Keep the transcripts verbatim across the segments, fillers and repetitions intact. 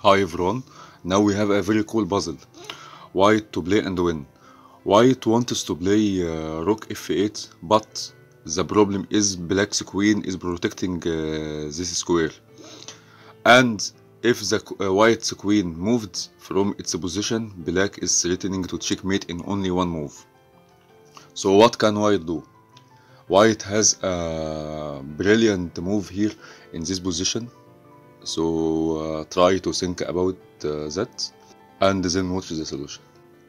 Hi everyone, now we have a very cool puzzle. White to play and win. White wants to play uh, rook f eight, but the problem is black's queen is protecting uh, this square. And if the uh, white's queen moved from its position, black is threatening to checkmate in only one move. So what can white do? White has a brilliant move here in this position. So uh, try to think about uh, that and then watch the solution.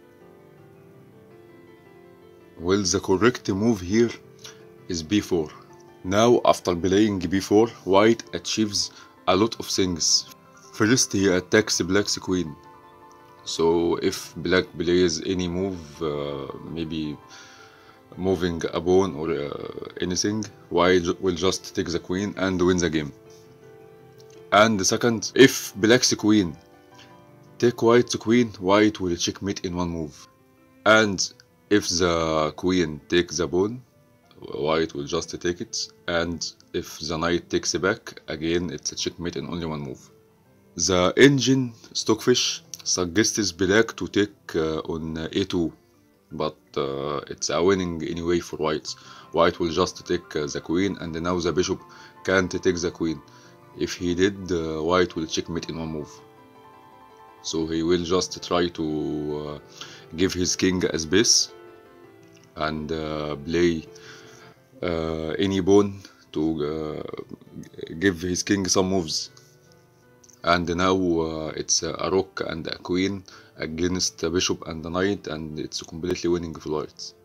Well, the correct move here is b four. Now after playing b four, white achieves a lot of things. First he attacks black's queen. So if black plays any move, uh, maybe moving a pawn or uh, anything, white will just take the queen and win the game. And the second, if black's queen take white's queen, white will checkmate in one move. And if the queen takes the pawn, white will just take it. And if the knight takes it back, again it's a checkmate in only one move. The engine Stockfish suggests black to take uh, on a two, but uh, it's a winning anyway for white. White will just take uh, the queen, and now the bishop can't take the queen. If he did, uh, white will checkmate in one move. So he will just try to uh, give his king a space and uh, play uh, any pawn to uh, give his king some moves. And now uh, it's a rook and a queen against a bishop and a knight, and it's completely winning for white.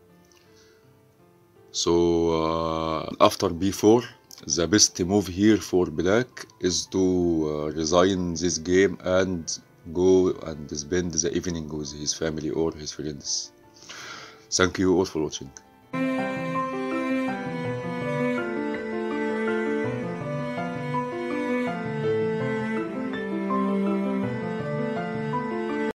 So uh, after b four, the best move here for black is to uh, resign this game and go and spend the evening with his family or his friends. Thank you all for watching.